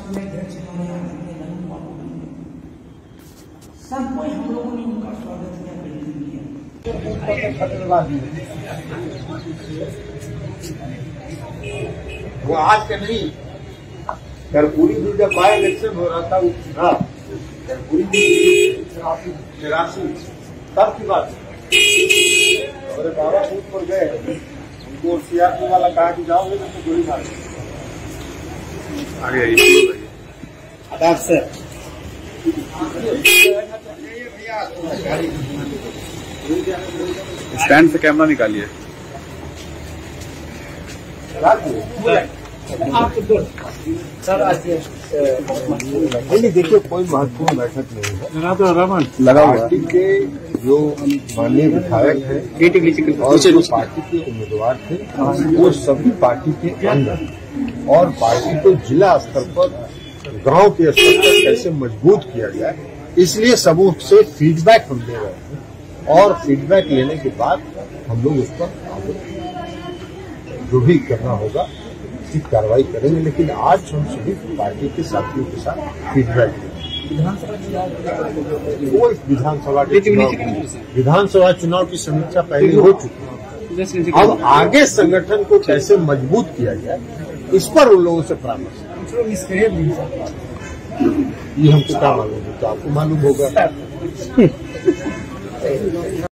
समय अध्यक्ष सब कोई हम लोगों ने उनका स्वागत किया, वेलकम किया। वो आज के नहीं, कर्पूरी भी जब बाय इलेक्शन हो रहा था वो था कर्पूरी भी 83 तब की बात। हमारे बाबा बूथ पर गए, उनको सीआरपी वाला कहा कि जाओगे तो गोली मार आगे आदाब सर। स्टैंड से कैमरा निकालिए। सर आज नहीं देखिए, कोई महत्वपूर्ण बैठक नहीं है। लगा पार्टी के जो माननीय विधायक हैं और जो पार्टी के उम्मीदवार थे वो सभी पार्टी के अंदर, और पार्टी को जिला स्तर पर, गांव के स्तर पर कैसे मजबूत किया जाए, इसलिए सबों से फीडबैक हम दे रहे हैं। और फीडबैक लेने के बाद हम लोग उस पर जो भी करना होगा उसकी कार्रवाई करेंगे। लेकिन आज हम सभी पार्टी के साथियों के साथ फीडबैक वो विधानसभा चुनाव की समीक्षा पहले हो चुकी है। अब आगे संगठन को कैसे मजबूत किया जाए इस पर उन लोगों से परामर्श, ये हमको क्या मालूम है, तो आपको मालूम होगा।